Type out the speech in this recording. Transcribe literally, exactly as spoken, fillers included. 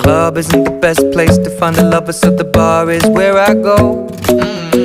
club isn't the best place to find a lover, so the bar is where I go. Mm-hmm.